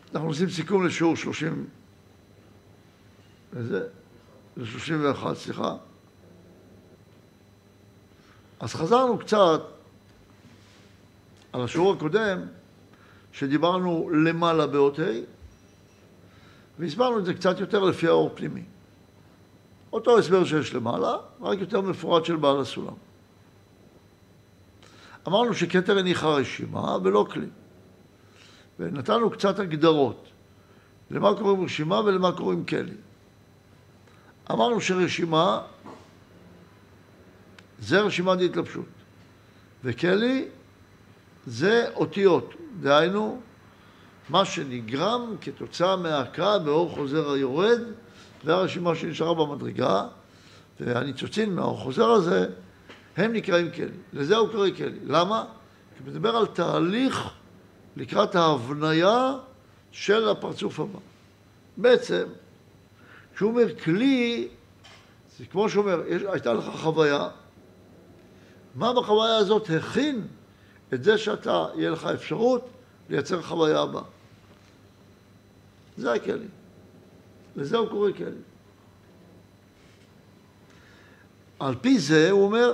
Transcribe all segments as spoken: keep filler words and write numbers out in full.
אנחנו עושים סיכום לשיעור שלושים, איזה? שלושים ואחת, סליחה. אז חזרנו קצת על השיעור הקודם, שדיברנו למעלה באות ה', והסברנו את זה קצת יותר לפי האור פנימי. אותו הסבר שיש למעלה, רק יותר מפורט של בעל הסולם. אמרנו שכתר הניחה רשימה ולא כלי. ונתנו קצת הגדרות, למה קוראים רשימה ולמה קוראים כלי. אמרנו שרשימה זה רשימה להתלבשות, וכלי זה אותיות, דהיינו מה שנגרם כתוצאה מההקראה באור חוזר היורד, והרשימה שנשארה במדרגה, והניצוצין מהאור חוזר הזה, הם נקראים כלי. לזה הוא קורא כלי. למה? כי הוא מדבר על תהליך לקראת ההבניה של הפרצוף הבא. בעצם, כשהוא אומר כלי, זה כמו שהוא אומר, יש, הייתה לך חוויה, מה בחוויה הזאת הכין את זה שאתה, יהיה לך אפשרות לייצר חוויה הבאה. זה הכלי. לזה הוא קורא כלי. על פי זה הוא אומר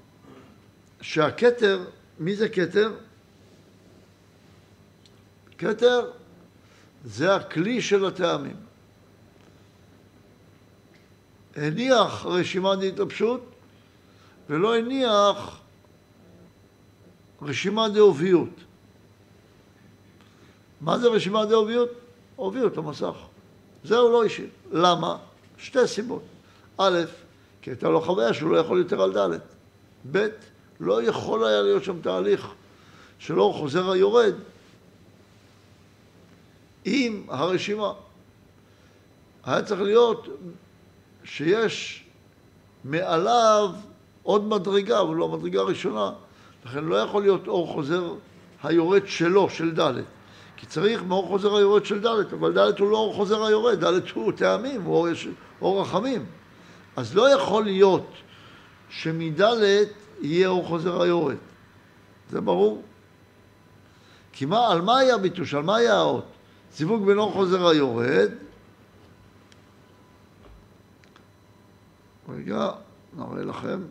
שהכתר, מי זה כתר? כתר זה הכלי של הטעמים. הניח רשימת התלבשות ולא הניח רשימת דאוביות. מה זה רשימת דאוביות? אוביות המסך. זהו לא אישי. למה? שתי סיבות. א', כי הייתה לו חוויה שהוא לא יכול יותר על ד'. ב', לא יכול היה להיות שם תהליך שלא חוזר היורד עם הרשימה. היה צריך להיות שיש מעליו עוד מדרגה, אבל לא המדרגה הראשונה. לכן לא יכול להיות אור חוזר היורד שלו, של ד'. כי צריך מאור חוזר היורד של ד', אבל ד' הוא לא אור חוזר היורד, ד' הוא טעמים, הוא אור, אור רחמים. אז לא יכול להיות שמד' יהיה אור חוזר היורד. זה ברור? כי מה, על מה היה ביטוש? על מה היה האות? סיווג בין אור חוזר היורד. רגע, נראה לכם.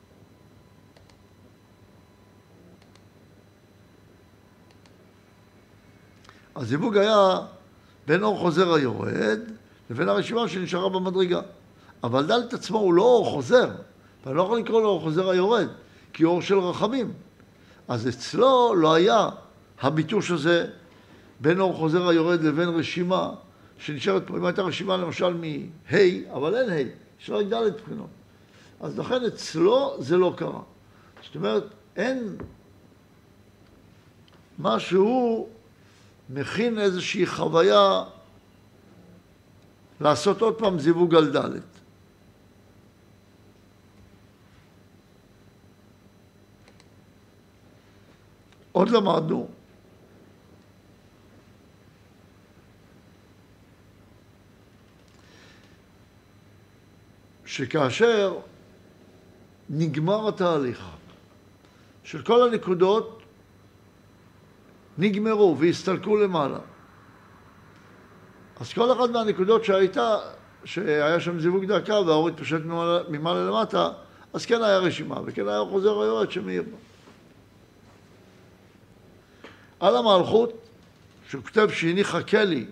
הזיווג היה בין אור חוזר היורד לבין הרשימה שנשארה במדרגה. אבל ד' עצמו הוא לא אור חוזר, ואני לא יכול לקרוא לו אור חוזר היורד, כי הוא אור של רחמים. אז אצלו לא היה הביטוש הזה בין אור חוזר היורד לבין רשימה שנשארת פה. אם הייתה רשימה למשל מ-ה', אבל אין ה', יש רק ד' בחינות. אז לכן אצלו זה לא קרה. זאת אומרת, אין משהו מכין איזושהי חוויה לעשות עוד פעם זיווג על ד'. עוד למדנו שכאשר נגמר התהליך של כל הנקודות נגמרו והסתלקו למעלה. אז כל אחת מהנקודות שהייתה, שהיה שם זיווג דקה והאור התפשט ממעלה, ממעלה למטה, אז כן היה רשימה, וכן היה חוזר היורד שמאיר בה. על המלכות, שהוא כתב שהניחה כלי,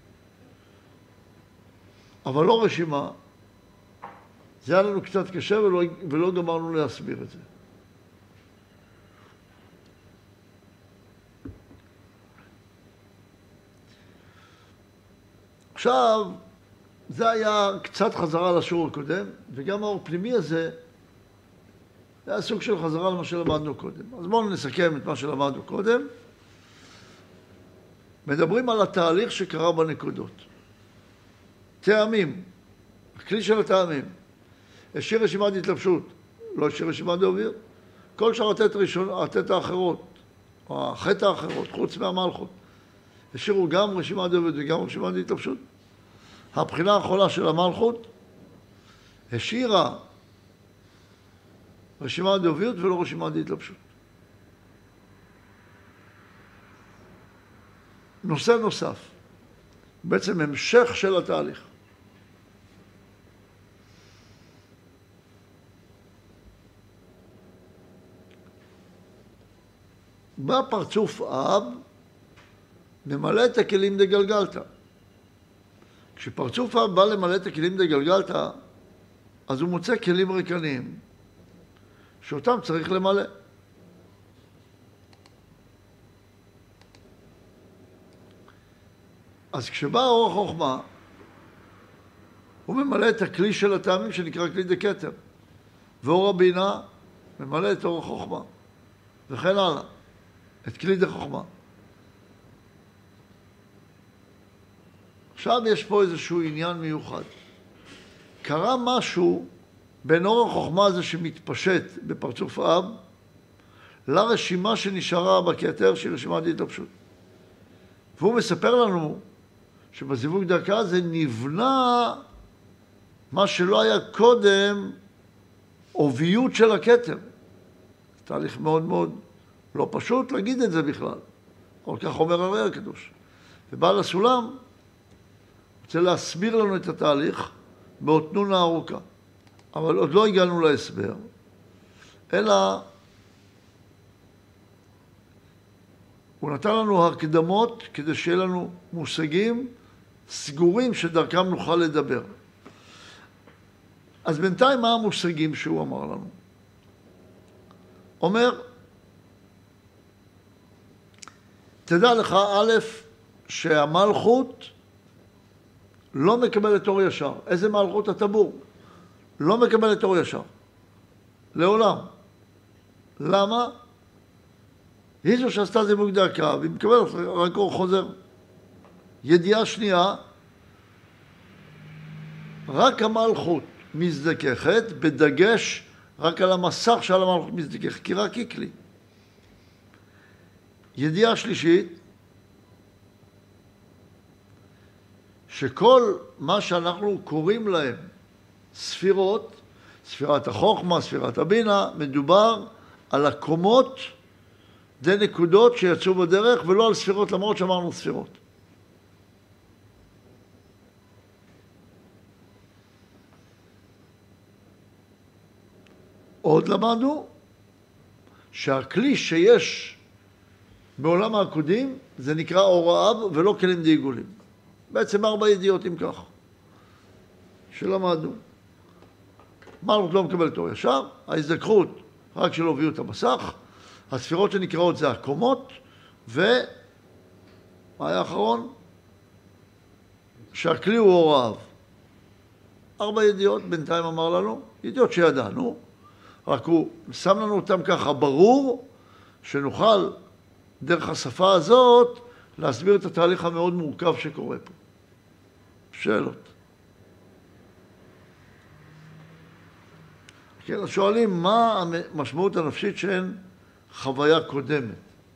אבל לא רשימה, זה היה לנו קצת קשה ולא, ולא גמרנו להסביר את זה. עכשיו, זה היה קצת חזרה לשיעור הקודם, וגם האור פנימי הזה, זה היה סוג של חזרה למה שלמדנו קודם. אז בואו נסכם את מה שלמדנו קודם. מדברים על התהליך שקרה בנקודות. טעמים, הכלי של הטעמים. השאיר רשימת התלבשות, לא השאיר רשימת דאוביות. כל שאר התת ראשון, התת האחרות, או החטא האחרות, חוץ מהמלכות. השאירו גם רשימת דאוביות וגם רשימת התלבשות. הבחינה האחרונה של המלכות השאירה רשימת דאוביות ולא רשימת התלבשות. נושא נוסף, בעצם המשך של התהליך. בא פרצוף אב, ממלא את הכלים דגלגלתא. כשפרצוף אב בא למלא את הכלים דגלגלתא, אז הוא מוצא כלים ריקניים, שאותם צריך למלא. אז כשבא אור החוכמה, הוא ממלא את הכלי של הטעמים שנקרא כלי דקטר, ואור הבינה ממלא את אור החוכמה, וכן הלאה, את כלי דחוכמה. עכשיו יש פה איזשהו עניין מיוחד. קרה משהו בין אור החוכמה הזה שמתפשט בפרצוף אב, לרשימה שנשארה בכתר, שהיא רשימת התלבשות. והוא מספר לנו שבזיווג דרכה זה נבנה מה שלא היה קודם, עוביות של הכתר. תהליך מאוד מאוד לא פשוט להגיד את זה בכלל. כל כך אומר הרי הקדוש. ובעל הסולם רוצה להסביר לנו את התהליך באותנונה ארוכה. אבל עוד לא הגענו להסבר, אלא הוא נתן לנו הקדמות כדי שיהיה לנו מושגים סגורים שדרכם נוכל לדבר. אז בינתיים מה המושגים שהוא אמר לנו? אומר, תדע לך א', שהמלכות לא מקבלת אור ישר. איזה מלכות? הטבור. לא מקבלת אור ישר. לעולם. למה? היא זו שעשתה זיווג דרכה, והיא מקבלת רק אור חוזר. ידיעה שנייה, רק המלכות מזדככת, בדגש רק על המסך של המלכות מזדכך, כי רק היא כלי. ידיעה שלישית, שכל מה שאנחנו קוראים להם ספירות, ספירת החוכמה, ספירת הבינה, מדובר על הקומות די נקודות שיצאו בדרך, ולא על ספירות, למרות שאמרנו ספירות. עוד למדנו שהכלי שיש בעולם העקודים זה נקרא אור האב ולא כלים דיגולים. בעצם ארבע ידיעות אם כך, שלמדנו. מלכות לא מקבלת אור ישר, ההזדככות רק של עוביות המסך, הספירות שנקראות זה הקומות, ומה היה האחרון? שהכלי הוא אור האב. ארבע ידיעות בינתיים אמר לנו, ידיעות שידענו, רק הוא שם לנו אותם ככה ברור, שנוכל דרך השפה הזאת להסביר את התהליך המאוד מורכב שקורה פה. שאלות. כן, אז שואלים מה המשמעות הנפשית של חוויה קודמת.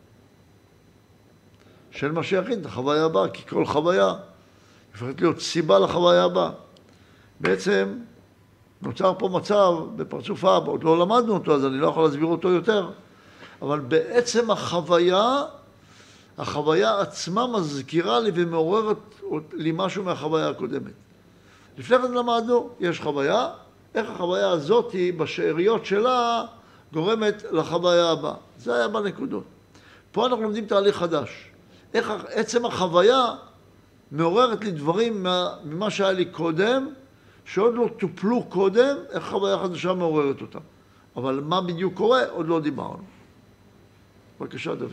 של משיח את החוויה הבאה, כי כל חוויה יכולת להיות סיבה לחוויה הבאה. בעצם נוצר פה מצב בפרצוף אב, עוד לא למדנו אותו, אז אני לא יכול להסביר אותו יותר, אבל בעצם החוויה, החוויה עצמה מזכירה לי ומעוררת לי משהו מהחוויה הקודמת. לפני כן למדנו, יש חוויה, איך החוויה הזאת בשאריות שלה גורמת לחוויה הבאה. זה היה בנקודות. פה אנחנו לומדים תהליך חדש. איך עצם החוויה מעוררת לי דברים ממה שהיה לי קודם, שעוד לא טופלו קודם, איך חוויה חדשה מעוררת אותה. אבל מה בדיוק קורה, עוד לא דיברנו. בבקשה, דוד.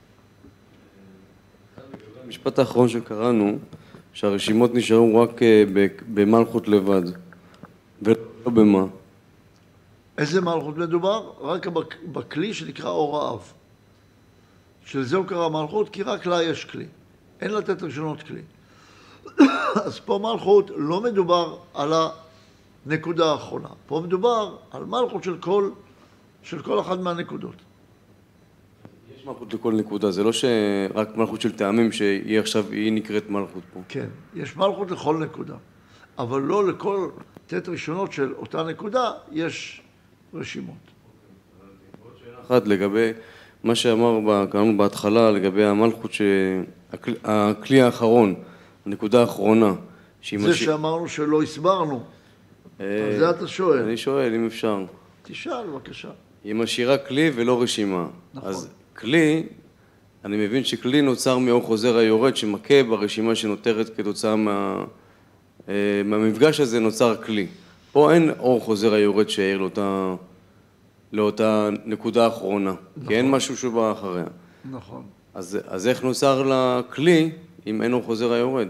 המשפט האחרון שקראנו, שהרשימות נשארו רק במלכות לבד, ולא במה. איזה מלכות מדובר? רק בכלי שנקרא אור האב. של זה הוא קרא מלכות, כי רק לה יש כלי. אין לתת ראשונות כלי. אז פה מלכות לא מדובר על הנקודה האחרונה. פה מדובר על מלכות של כל, של כל אחת מהנקודות. יש מלכות לכל נקודה, זה לא שרק מלכות של טעמים שהיא עכשיו, היא נקראת מלכות פה. כן, יש מלכות לכל נקודה. אבל לא לכל תת ראשונות של אותה נקודה יש רשימות. עוד שאלה אחת לגבי מה שאמר כאן בהתחלה, לגבי המלכות, שהכלי האחרון, הנקודה האחרונה. זה הש... שאמרנו שלא הסברנו. אה, אז זה אתה שואל. אני שואל, אם אפשר. תשאל, בבקשה. היא משאירה כלי ולא רשימה. נכון. אז כלי, אני מבין שכלי נוצר מאור חוזר היורד שמכה ברשימה שנותרת כתוצאה מה... מהמפגש הזה נוצר כלי. פה אין אור חוזר היורד שיעיר לאותה, לאותה נקודה האחרונה, נכון. כי אין משהו שבא אחריה. נכון. אז, אז איך נוצר לכלי אם אין אור חוזר היורד?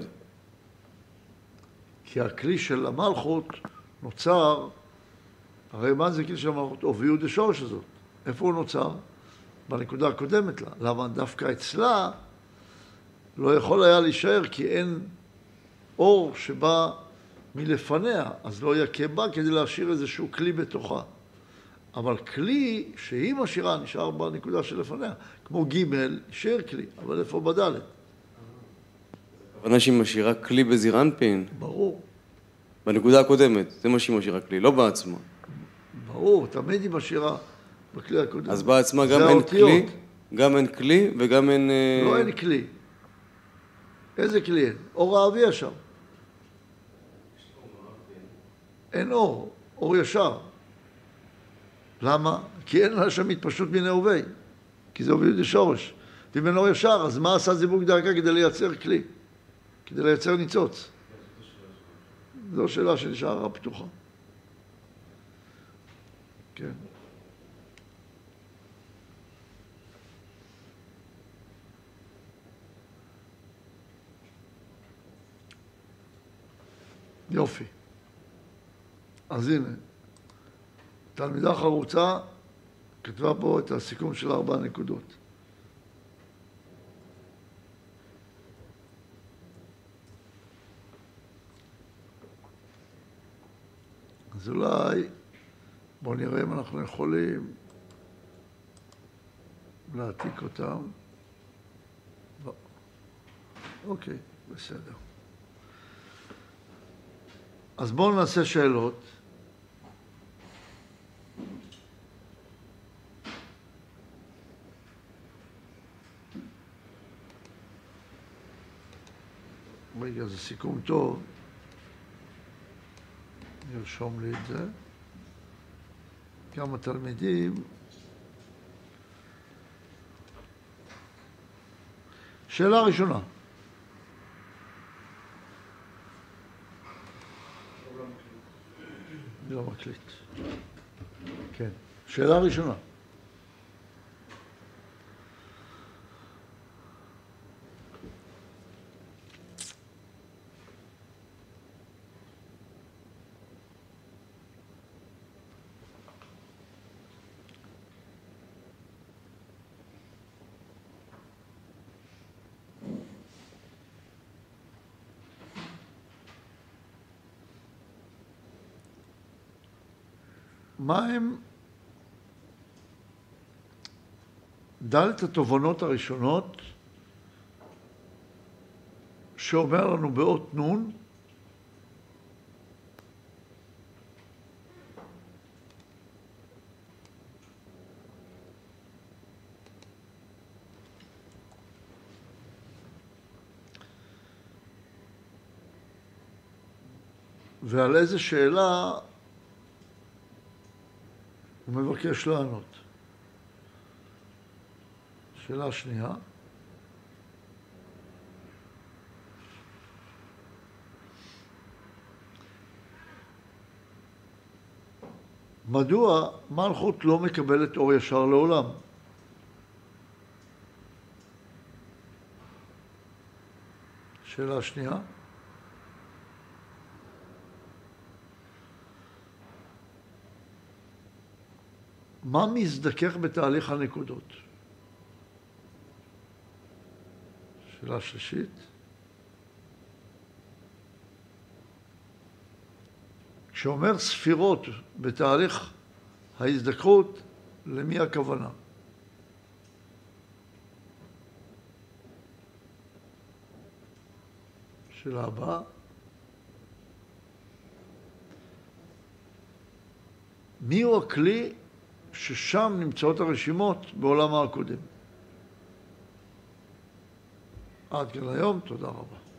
כי הכלי של המלכות נוצר, הרי מה זה כלי של המלכות? אוביות דשורש הזאת. איפה הוא נוצר? בנקודה הקודמת לה. למה דווקא אצלה לא יכול היה להישאר כי אין אור שבא מלפניה, אז לא יקה בה כדי להשאיר איזשהו כלי בתוכה. אבל כלי שהיא משאירה נשאר בנקודה שלפניה, כמו ג' יישאר כלי, אבל איפה בדלת? הכוונה שהיא משאירה כלי בזעיר אנפין? ברור. בנקודה הקודמת, זה מה שהיא משאירה כלי, לא בעצמה. ברור, תמיד היא משאירה בכלי הקודם. אז בעצמה גם אין כלי, גם אין כלי וגם אין... לא אין כלי. איזה כלי אין? אור האוויר שם. אין אור, אור ישר. למה? כי אין לה שם התפשטות מן ההווה. כי זה אוביות דשורש. ואם אין אור ישר, אז מה עשה זיווג דרכה כדי לייצר כלי? כדי לייצר ניצוץ. זו שאלה שנשארה פתוחה. כן. יופי. אז הנה, תלמידה חרוצה כתבה פה את הסיכום של ארבע נקודות. אז אולי בואו נראה אם אנחנו יכולים להעתיק אותם. לא. אוקיי, בסדר. אז בואו נעשה שאלות. רגע, זה סיכום טוב. נרשום לי את זה. כמה תלמידים. שאלה ראשונה. לא מקליט. כן. שאלה ראשונה. מה הם דלת התובנות הראשונות שאומר לנו באות נון ועל איזה שאלה הוא מבקש לענות. שאלה שנייה. מדוע מלכות לא מקבלת אור ישר לעולם? שאלה שנייה. מה מזדכך בתהליך הנקודות? שאלה שלישית. כשאומר ספירות בתהליך ההזדכרות, למי הכוונה? שאלה הבאה. מי הוא הכלי ששם נמצאות הרשימות בעולם הקודם? עד כאן היום, תודה רבה.